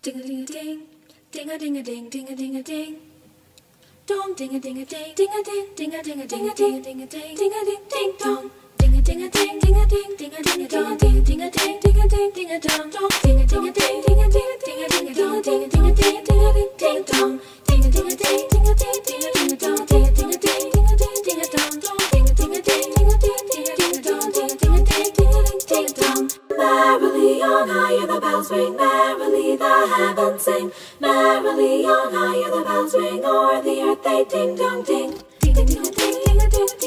Ding a ding a ding, ding a ding a ding, ding a ding a ding. Dong ding a ding a ding, ding a ding, ding a ding a ding a ding a ding a ding, ding a ding ding dong. Ding a ding a ding, ding a ding, ding a ding a dong, ding a ding a ding, ding a ding, ding a dong, dong. Ding a ding a ding, ding a ding, ding a ding a dong, ding a ding a ding, ding a ding ding dong. Ding a ding a ding, ding a ding, ding a ding a dong, ding a ding a ding, ding a ding, ding a dong, dong. Ding a ding a ding, ding a ding, ding a ding a dong, ding a ding a ding, ding a ding ding dong. Merrily on higher the bells ring, merrily the heavens sing. Merrily on higher the bells ring, o'er the earth they ding dong ding. Ding a ding a ding, ding a ding.